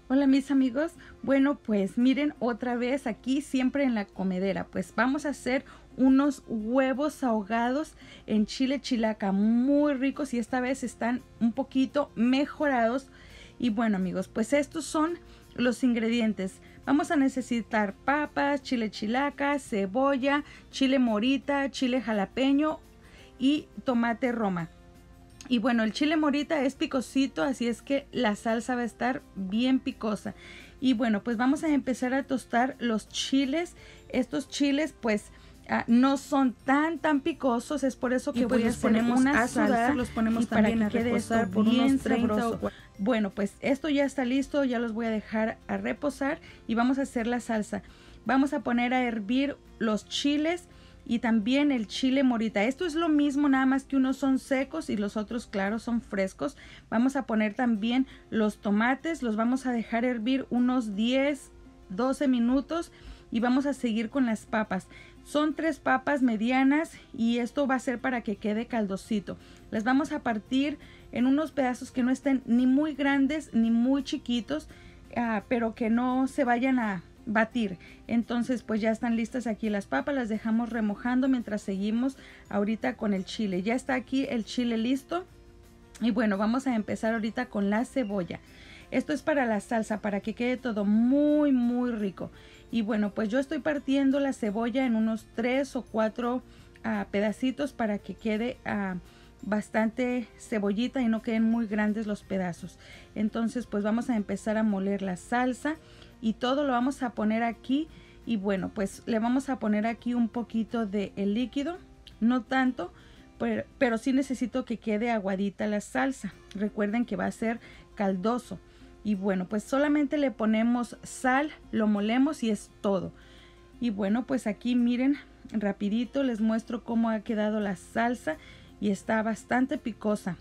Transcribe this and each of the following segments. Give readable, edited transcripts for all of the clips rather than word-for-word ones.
Hola mis amigos, bueno pues miren otra vez aquí siempre en la comedera, pues vamos a hacer unos huevos ahogados en chile chilaca muy ricos y esta vez están un poquito mejorados. Y bueno amigos, pues estos son los ingredientes. Vamos a necesitar papas, chile chilaca, cebolla, chile morita, chile jalapeño y tomate roma. Y bueno, el chile morita es picosito, así es que la salsa va a estar bien picosa. Y bueno, pues vamos a empezar a tostar los chiles. Estos chiles pues no son tan picosos, es por eso que pues voy a hacer una salsa. los ponemos para también que a quede reposar esto por bien unos 30 sabroso. o Bueno, pues esto ya está listo, ya los voy a dejar a reposar y vamos a hacer la salsa. Vamos a poner a hervir los chiles y también el chile morita. Esto es lo mismo, nada más que unos son secos y los otros, claro, son frescos. Vamos a poner también los tomates, los vamos a dejar hervir unos 10-12 minutos y vamos a seguir con las papas. Son 3 papas medianas y esto va a ser para que quede caldosito. Las vamos a partir en unos pedazos que no estén ni muy grandes ni muy chiquitos, pero que no se vayan a batir. Entonces pues ya están listas aquí las papas, las dejamos remojando mientras seguimos ahorita con el chile. Ya está aquí el chile listo y bueno, vamos a empezar ahorita con la cebolla. Esto es para la salsa, para que quede todo muy rico. Y bueno, pues yo estoy partiendo la cebolla en unos 3 o 4 pedacitos para que quede bastante cebollita y no queden muy grandes los pedazos. Entonces pues vamos a empezar a moler la salsa y todo lo vamos a poner aquí. Y bueno, pues le vamos a poner aquí un poquito de el líquido, no tanto, pero sí necesito que quede aguadita la salsa. Recuerden que va a ser caldoso. Y bueno, pues solamente le ponemos sal, lo molemos y es todo. Y bueno, pues aquí miren, rapidito les muestro cómo ha quedado la salsa y está bastante picosa.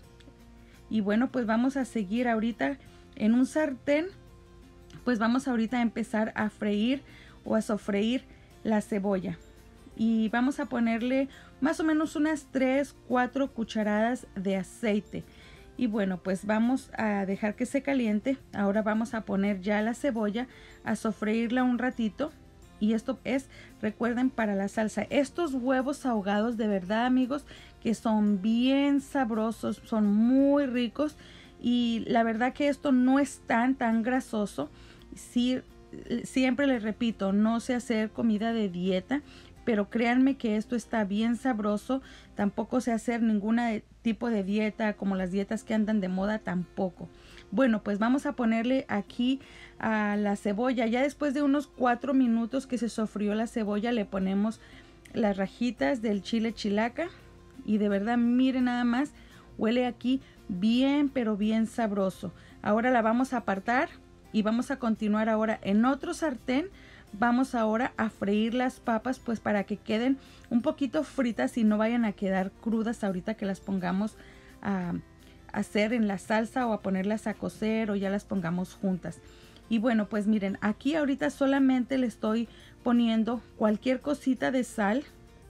Y bueno, pues vamos a seguir ahorita en un sartén. Pues vamos ahorita a empezar a freír o a sofreír la cebolla. Y vamos a ponerle más o menos unas 3-4 cucharadas de aceite. Y bueno, pues vamos a dejar que se caliente. Ahora vamos a poner ya la cebolla a sofreírla un ratito. Y esto es, recuerden, para la salsa. Estos huevos ahogados, de verdad amigos, que son bien sabrosos, son muy ricos. Y la verdad que esto no es tan grasoso. Sí, siempre les repito, no sé hacer comida de dieta, pero créanme que esto está bien sabroso. Tampoco sé hacer ningún tipo de dieta como las dietas que andan de moda, tampoco. Bueno, pues vamos a ponerle aquí a la cebolla. Ya después de unos 4 minutos que se sofrió la cebolla, le ponemos las rajitas del chile chilaca. Y de verdad, miren nada más, huele aquí bien, pero bien sabroso. Ahora la vamos a apartar y vamos a continuar ahora en otro sartén. Vamos ahora a freír las papas, pues para que queden un poquito fritas y no vayan a quedar crudas ahorita que las pongamos a hacer en la salsa o a ponerlas a cocer o ya las pongamos juntas. Y bueno, pues miren, aquí ahorita solamente le estoy poniendo cualquier cosita de sal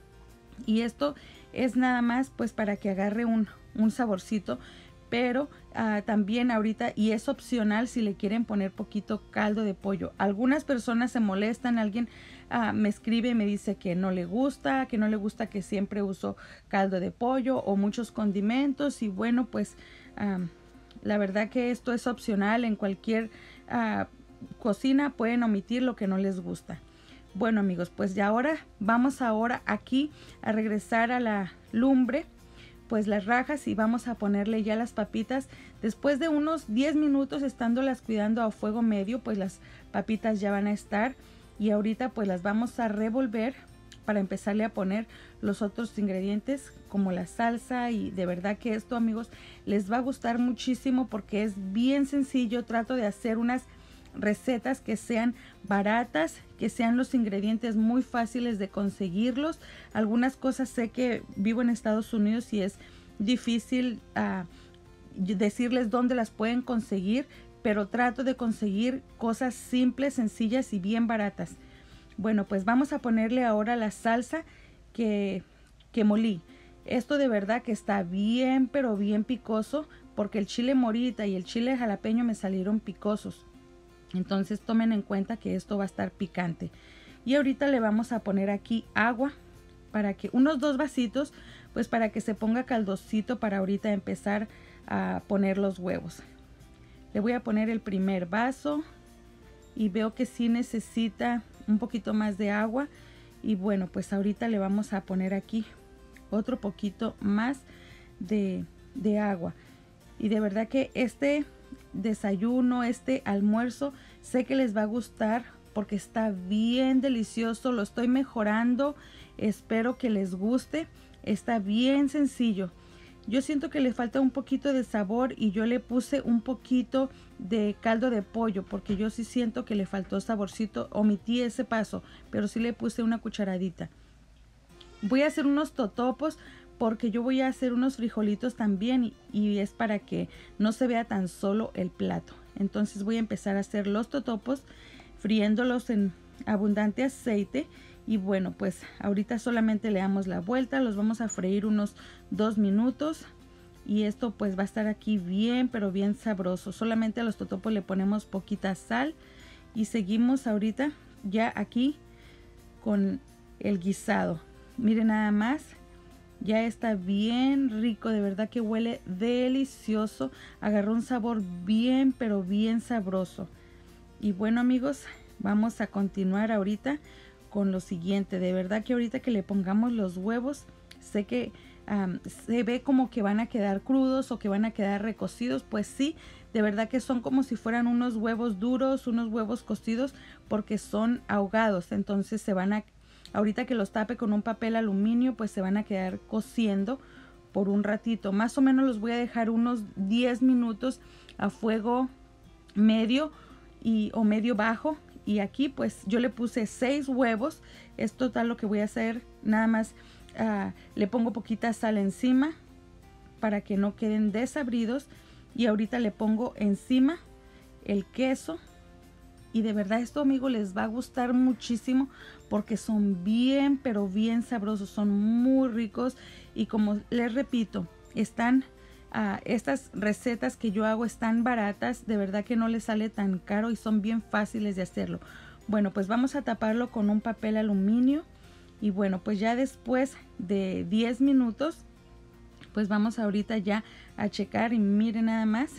y esto es nada más pues para que agarre un saborcito, pero también ahorita, y es opcional si le quieren poner poquito caldo de pollo. Algunas personas se molestan, alguien me escribe y me dice que no le gusta que siempre uso caldo de pollo o muchos condimentos. Y bueno, pues la verdad que esto es opcional. En cualquier cocina pueden omitir lo que no les gusta. Bueno amigos, pues ya vamos aquí a regresar a la lumbre, pues las rajas, y vamos a ponerle ya las papitas. Después de unos 10 minutos estándolas cuidando a fuego medio, pues las papitas ya van a estar. Y ahorita pues las vamos a revolver para empezarle a poner los otros ingredientes como la salsa. Y de verdad que esto amigos les va a gustar muchísimo porque es bien sencillo. Trato de hacer unas recetas que sean baratas, que sean los ingredientes muy fáciles de conseguirlos. Algunas cosas sé que vivo en Estados Unidos y es difícil decirles dónde las pueden conseguir, pero trato de conseguir cosas simples, sencillas y bien baratas. Bueno, pues vamos a ponerle ahora la salsa que molí. Esto de verdad que está bien, pero bien picoso, porque el chile morita y el chile jalapeño me salieron picosos. Entonces tomen en cuenta que esto va a estar picante. Y ahorita le vamos a poner aquí agua, para que unos 2 vasitos, pues para que se ponga caldosito para ahorita empezar a poner los huevos. Le voy a poner el primer vaso y veo que sí necesita un poquito más de agua. Y bueno, pues ahorita le vamos a poner aquí otro poquito más de agua. Y de verdad que este desayuno, este almuerzo, sé que les va a gustar porque está bien delicioso. Lo estoy mejorando, espero que les guste. Está bien sencillo. Yo siento que le falta un poquito de sabor y yo le puse un poquito de caldo de pollo porque yo sí siento que le faltó saborcito. Omití ese paso, pero sí le puse una cucharadita. Voy a hacer unos totopos porque yo voy a hacer unos frijolitos también y es para que no se vea tan solo el plato. Entonces voy a empezar a hacer los totopos friéndolos en abundante aceite. Y bueno, pues ahorita solamente le damos la vuelta, los vamos a freír unos 2 minutos y esto pues va a estar aquí bien, pero bien sabroso. Solamente a los totopos le ponemos poquita sal y seguimos ahorita ya aquí con el guisado. Miren nada más, ya está bien rico, de verdad que huele delicioso, agarró un sabor bien, pero bien sabroso. Y bueno amigos, vamos a continuar ahorita con lo siguiente. De verdad que ahorita que le pongamos los huevos, sé que se ve como que van a quedar crudos o que van a quedar recocidos. Pues sí, de verdad que son como si fueran unos huevos duros, unos huevos cocidos, porque son ahogados. Entonces se van a, ahorita que los tape con un papel aluminio, pues se van a quedar cociendo por un ratito. Más o menos los voy a dejar unos 10 minutos a fuego medio o medio bajo. Y aquí pues yo le puse 6 huevos. Es total lo que voy a hacer. Nada más le pongo poquita sal encima para que no queden desabridos. Y ahorita le pongo encima el queso. Y de verdad esto, amigos, les va a gustar muchísimo porque son bien, pero bien sabrosos. Son muy ricos. Y como les repito, están... estas recetas que yo hago están baratas, de verdad que no les sale tan caro y son bien fáciles de hacerlo. Bueno, pues vamos a taparlo con un papel aluminio y bueno, pues ya después de 10 minutos, pues vamos ahorita ya a checar y miren nada más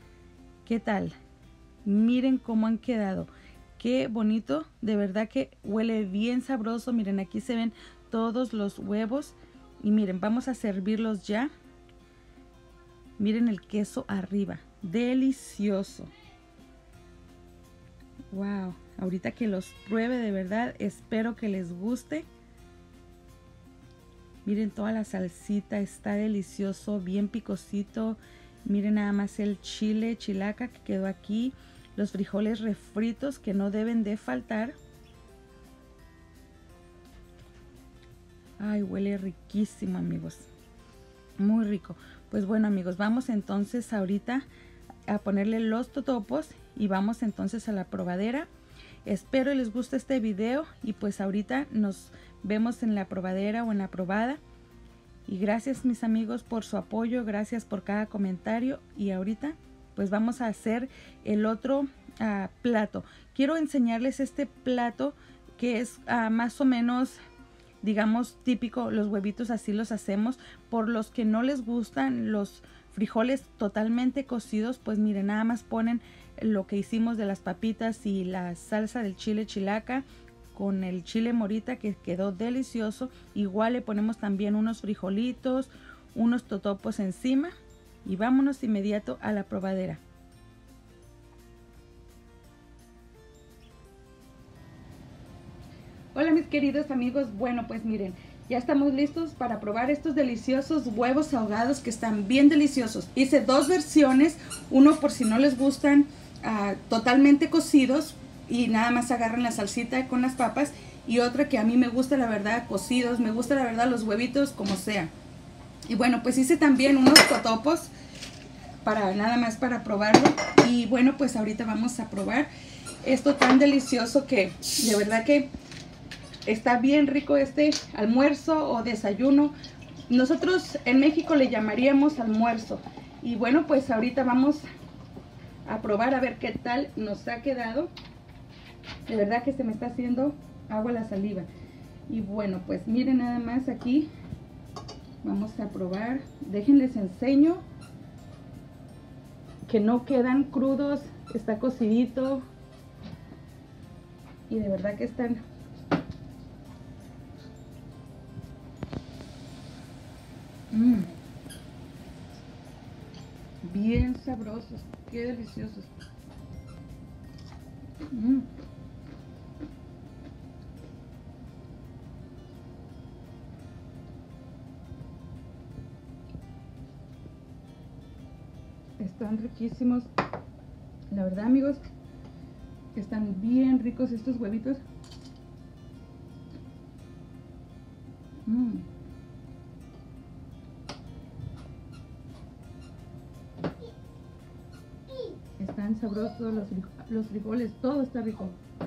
qué tal. Miren cómo han quedado, qué bonito, de verdad que huele bien sabroso. Miren, aquí se ven todos los huevos y miren, vamos a servirlos ya. Miren el queso arriba, delicioso. Wow, ahorita que los pruebe, de verdad, espero que les guste. Miren toda la salsita, está delicioso, bien picosito. Miren nada más el chile, chilaca que quedó aquí. Los frijoles refritos que no deben de faltar. Ay, huele riquísimo, amigos. Muy rico. Pues bueno amigos, vamos entonces ahorita a ponerle los totopos y vamos entonces a la probadera. Espero les guste este video y pues ahorita nos vemos en la probadera o en la probada. Y gracias mis amigos por su apoyo, gracias por cada comentario. Y ahorita pues vamos a hacer el otro plato. Quiero enseñarles este plato que es más o menos... digamos típico, los huevitos así los hacemos. Por los que no les gustan los frijoles totalmente cocidos, pues miren, nada más ponen lo que hicimos de las papitas y la salsa del chile chilaca con el chile morita que quedó delicioso. Igual le ponemos también unos frijolitos, unos totopos encima y vámonos inmediato a la probadera. Hola mis queridos amigos, bueno pues miren, ya estamos listos para probar estos deliciosos huevos ahogados que están bien deliciosos. Hice 2 versiones, uno por si no les gustan totalmente cocidos y nada más agarran la salsita con las papas, y otra que a mí me gusta la verdad cocidos, me gusta la verdad los huevitos como sea. Y bueno, pues hice también unos totopos para nada más para probarlo. Y bueno, pues ahorita vamos a probar esto tan delicioso que de verdad que está bien rico este almuerzo o desayuno. Nosotros en México le llamaríamos almuerzo. Y bueno, pues ahorita vamos a probar a ver qué tal nos ha quedado. De verdad que se me está haciendo agua la saliva. Y bueno, pues miren nada más aquí. Vamos a probar. Déjenles enseño que no quedan crudos. Está cocidito. Y de verdad que están bien sabrosos. Qué deliciosos. Están riquísimos. La verdad, amigos, están bien ricos estos huevitos. Están sabrosos los frijoles, todo está rico.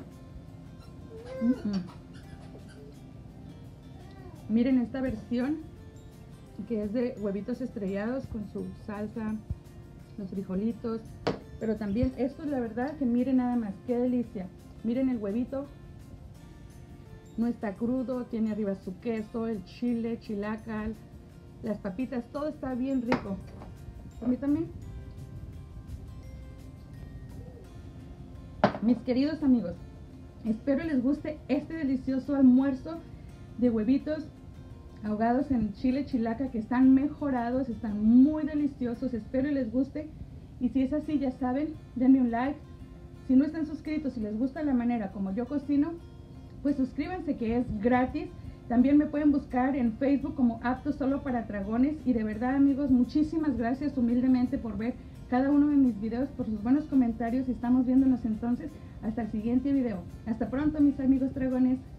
Miren esta versión que es de huevitos estrellados con su salsa, los frijolitos, pero también esto es la verdad que miren nada más, qué delicia. Miren el huevito, no está crudo, tiene arriba su queso, el chile, chilacal, las papitas, todo está bien rico. A mí también. Mis queridos amigos, espero les guste este delicioso almuerzo de huevitos ahogados en chile chilaca, que están mejorados, están muy deliciosos. Espero les guste, y si es así, ya saben, denme un like. Si no están suscritos, si les gusta la manera como yo cocino, pues suscríbanse, que es gratis. También me pueden buscar en Facebook como Apto Solo para Dragones. Y de verdad, amigos, muchísimas gracias humildemente por ver cada uno de mis videos, por sus buenos comentarios, y estamos viéndonos entonces hasta el siguiente video. Hasta pronto, mis amigos dragones.